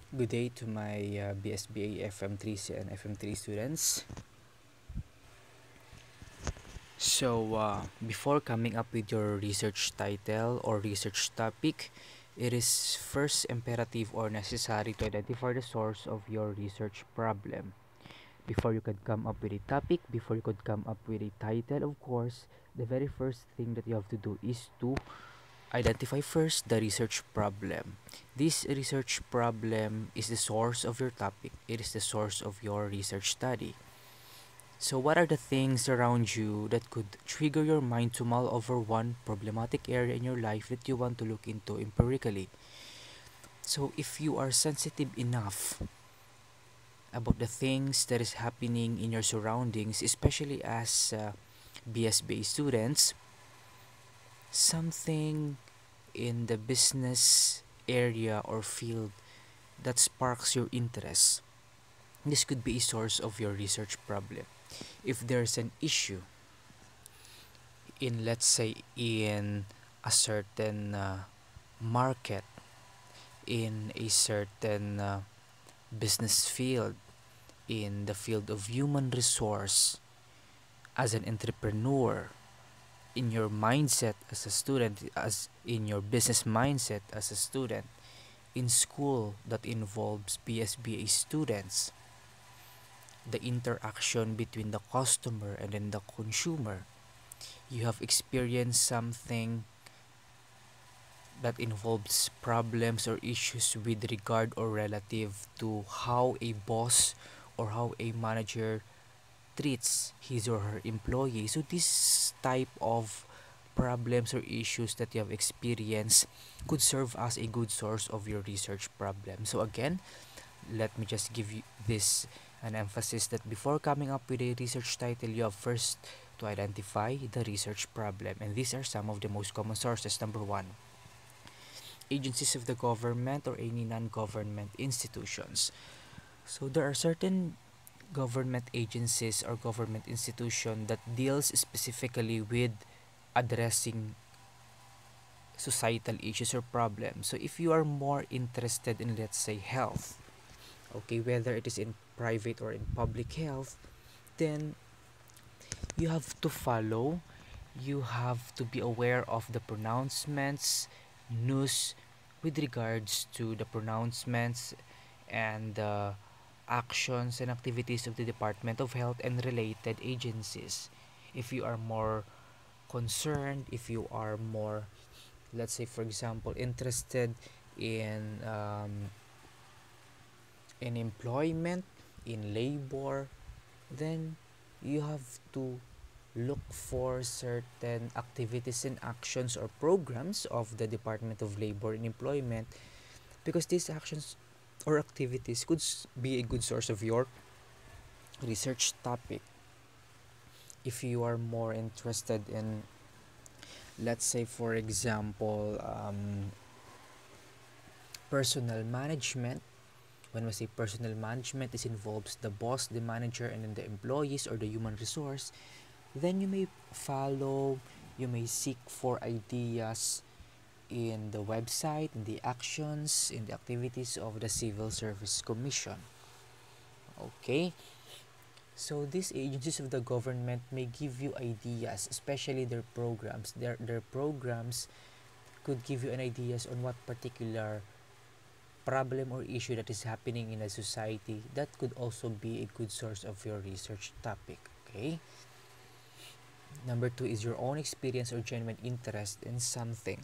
Good day to my BSBA FM3C and FM3 students. Before coming up with your research title or research topic, it is first imperative or necessary to identify the source of your research problem. Before you could come up with a topic, before you could come up with a title, of course, the very first thing that you have to do is to identify first the research problem. This research problem is the source of your topic. It is the source of your research study. So what are the things around you that could trigger your mind to mull over one problematic area in your life that you want to look into empirically? So if you are sensitive enough about the things that is happening in your surroundings, especially as BSBA students, something in the business area or field that sparks your interest. This could be a source of your research problem. If there's an issue in, let's say, in a certain market, in a certain business field, in the field of human resource, as an entrepreneur, in your mindset as a student, as in your business mindset as a student, in school that involves BSBA students, the interaction between the customer and then the consumer, you have experienced something that involves problems or issues with regard or relative to how a boss or how a manager treats his or her employee. So this type of problems or issues that you have experienced could serve as a good source of your research problem. So again, let me just give you this an emphasis that before coming up with a research title, you have first to identify the research problem. And these are some of the most common sources. Number one, agencies of the government or any non-government institutions. So there are certain government agencies or government institution that deals specifically with addressing societal issues or problems. So if you are more interested in, let's say, health, okay, whether it is in private or in public health, then you have to follow, you have to be aware of the pronouncements, news with regards to the pronouncements and the actions and activities of the Department of Health and related agencies. If you are more concerned, if you are more, let's say, for example, interested in employment, in labor, then you have to look for certain activities and actions or programs of the Department of Labor and Employment, because these actions or activities could be a good source of your research topic. If you are more interested in, let's say, for example, personal management. When we say personal management, this involves the boss, the manager, and then the employees or the human resource. Then you may follow, you may seek for ideas in the website, in the actions, in the activities of the Civil Service Commission. Okay, so these agencies of the government may give you ideas, especially their programs. Their programs could give you an ideas on what particular problem or issue that is happening in a society that could also be a good source of your research topic. Okay, number two is your own experience or genuine interest in something.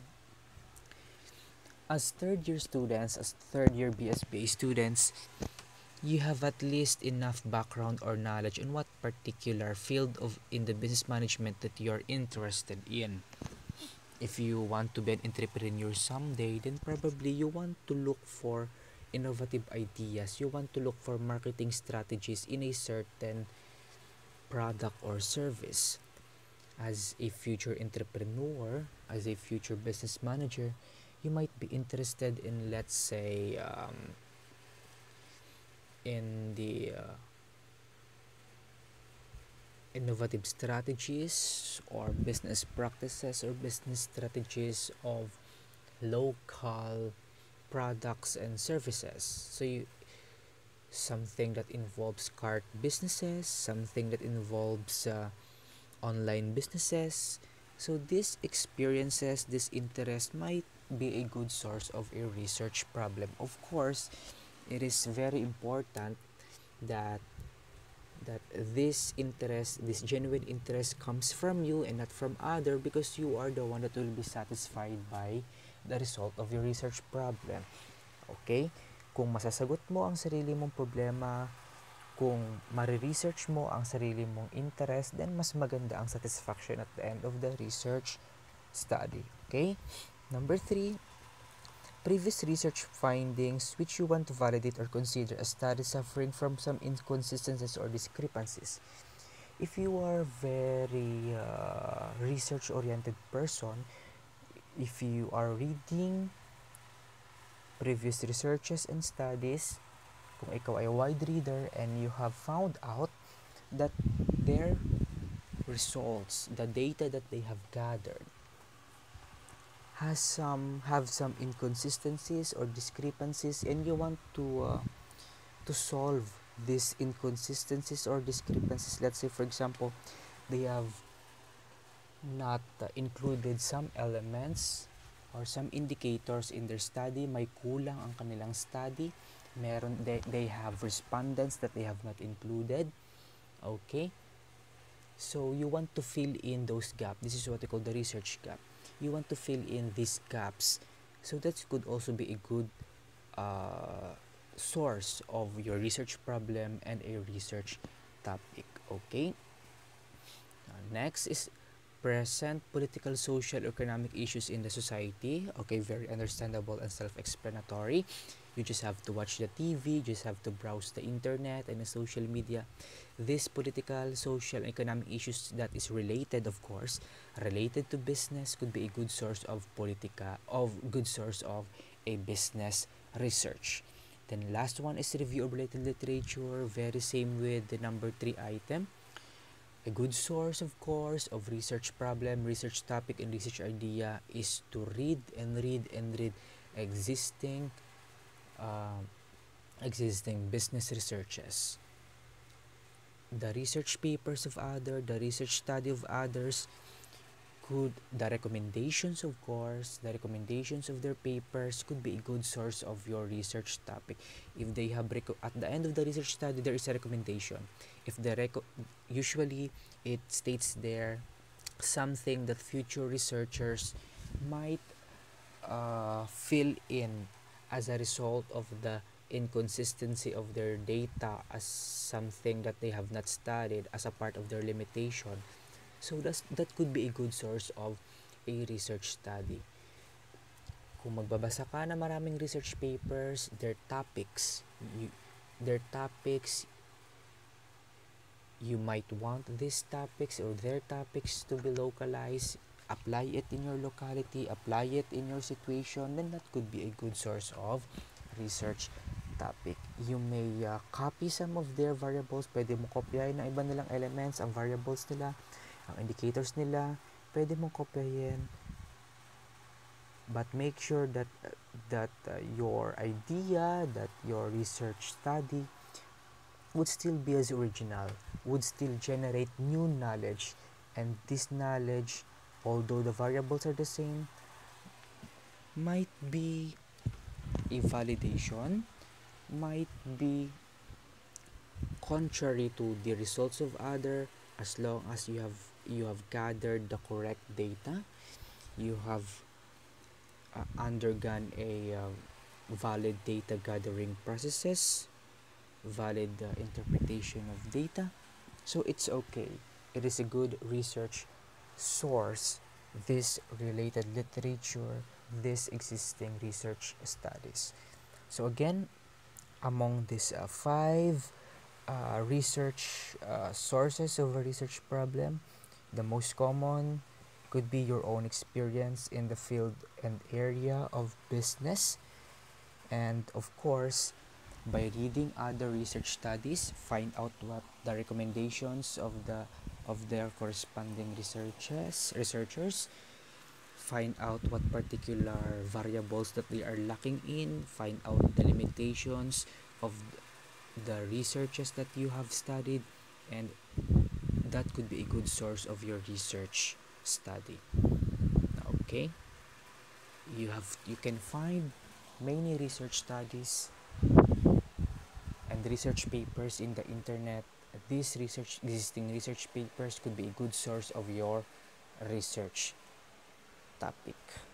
As third year students, as third year BSBA students, you have at least enough background or knowledge on what particular field of in the business management that you are interested in. If you want to be an entrepreneur someday, then probably you want to look for innovative ideas. You want to look for marketing strategies in a certain product or service. As a future entrepreneur, as a future business manager, you might be interested in, let's say, in the innovative strategies or business practices or business strategies of local products and services. So something that involves cart businesses, something that involves online businesses. So these experiences, this interest might be a good source of a research problem. Of course, it is very important that this interest, this genuine interest comes from you and not from other, because you are the one that will be satisfied by the result of your research problem. Okay? Kung masasagot mo ang sarili mong problema, kung mariresearch mo ang sarili mong interest, then mas maganda ang satisfaction at the end of the research study. Okay? Number 3, previous research findings which you want to validate or consider a study suffering from some inconsistencies or discrepancies. If you are very research-oriented person, if you are reading previous researches and studies, kung ikaw ay wide reader and you have found out that their results, the data that they have gathered, have some inconsistencies or discrepancies, and you want to solve these inconsistencies or discrepancies. Let's say, for example, they have not included some elements or some indicators in their study, may kulang ang kanilang study, they have respondents that they have not included. Okay, so you want to fill in those gaps. This is what we call the research gap. You want to fill in these gaps, so that could also be a good source of your research problem and a research topic. Okay, next is present political, social, economic issues in the society. Okay, very understandable and self-explanatory. You just have to watch the TV, you just have to browse the internet and the social media. These political, social, and economic issues that is related, of course, related to business, could be a good source of a business research. Then last one is review of related literature, very same with the number 3 item. A good source, of course, of research problem, research topic, and research idea is to read and read and read existing business researches, the research papers of others, the research study of others, the recommendations, of course, the recommendations of their papers could be a good source of your research topic. If they have at the end of the research study, there is a recommendation. If usually it states there something that future researchers might fill in as a result of the inconsistency of their data, as something that they have not studied as a part of their limitation. So that could be a good source of a research study. Kung magbabasa ka na maraming research papers, their topics, you might want these topics or their topics to be localized, apply it in your locality, apply it in your situation, then that could be a good source of research topic. You may copy some of their variables. Pwede mo kopyahin ng iba nilang elements, ang variables nila, ang indicators nila, pwede mong kopyahin. But make sure that your idea, that your research study would still be as original, would still generate new knowledge, and this knowledge, although the variables are the same, might be a validation, might be contrary to the results of other, as long as you have gathered the correct data, you have undergone a valid data gathering processes, valid interpretation of data. So it's okay. It is a good research source, this related literature, this existing research studies. So again, among these 5 research sources of a research problem, the most common could be your own experience in the field and area of business, and of course, by reading other research studies, find out what the recommendations of their corresponding researchers. find out what particular variables that they are lacking in, find out the limitations of the researches that you have studied, and that could be a good source of your research study. Okay, you can find many research studies and research papers in the internet. These existing research papers could be a good source of your research topic.